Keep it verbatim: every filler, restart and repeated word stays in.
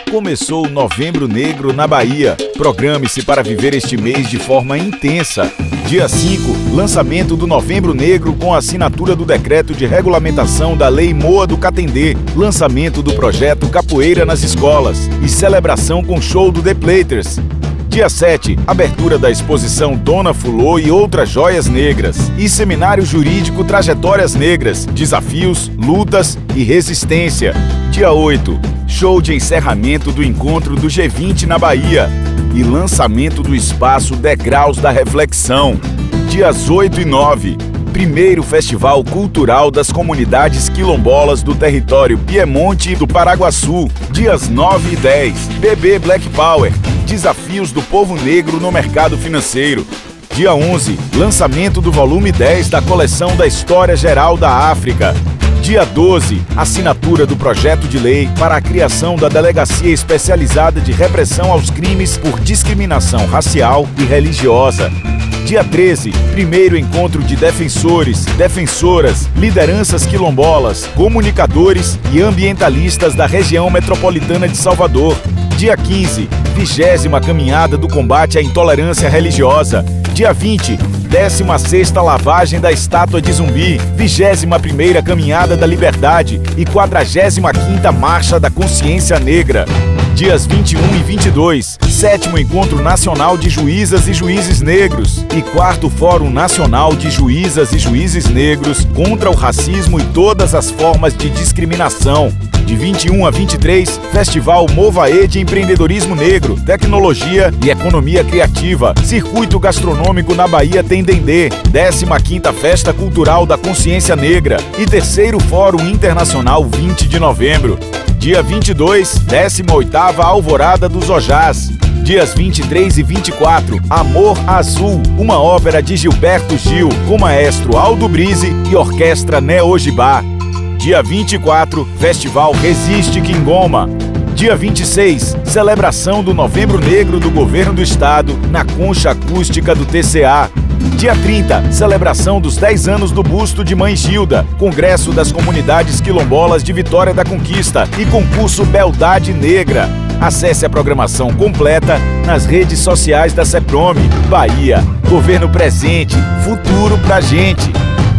Começou o Novembro Negro na Bahia. Programe-se para viver este mês de forma intensa. Dia cinco, lançamento do Novembro Negro com a assinatura do decreto de regulamentação da Lei Moa do Catendê, lançamento do projeto Capoeira nas Escolas e celebração com show do The Platers. Dia sete, abertura da exposição Dona Fulô e outras joias negras e seminário jurídico Trajetórias Negras, Desafios, Lutas e Resistência. Dia oito, show de encerramento do encontro do G vinte na Bahia e lançamento do espaço Degraus da Reflexão. Dias oito e nove, primeiro Festival Cultural das Comunidades Quilombolas do território Piemonte do Paraguaçu. Dias nove e dez, B B Black Power, Desafios do Povo Negro no Mercado Financeiro. Dia onze, lançamento do volume dez da coleção da História Geral da África. Dia doze, assinatura do projeto de lei para a criação da Delegacia Especializada de Repressão aos Crimes por Discriminação Racial e Religiosa. Dia treze, primeiro encontro de defensores, defensoras, lideranças quilombolas, comunicadores e ambientalistas da região metropolitana de Salvador. Dia quinze, vigésima caminhada do combate à intolerância religiosa. Dia vinte, décima sexta lavagem da estátua de Zumbi, vigésima primeira caminhada da liberdade e quadragésima quinta marcha da consciência negra. Dias vinte e um e vinte e dois, sétimo Encontro Nacional de Juízas e Juízes Negros e quarto Fórum Nacional de Juízas e Juízes Negros contra o racismo e todas as formas de discriminação. De vinte e um a vinte e três, Festival Movaê de Empreendedorismo Negro, Tecnologia e Economia Criativa, Circuito Gastronômico na Bahia tem Dendê, décima quinta Festa Cultural da Consciência Negra e terceiro Fórum Internacional vinte de novembro. Dia vinte e dois, décima oitava Alvorada dos Ojás. Dias vinte e três e vinte e quatro, Amor Azul, uma ópera de Gilberto Gil, com maestro Aldo Brise e orquestra Neogibá. Dia vinte e quatro, Festival Resiste Quingoma. Dia vinte e seis, celebração do Novembro Negro do Governo do Estado na Concha Acústica do T C A. Dia trinta, celebração dos dez anos do busto de Mãe Gilda, Congresso das Comunidades Quilombolas de Vitória da Conquista e concurso Beldade Negra. Acesse a programação completa nas redes sociais da CEPROME. Bahia, governo presente, futuro pra gente.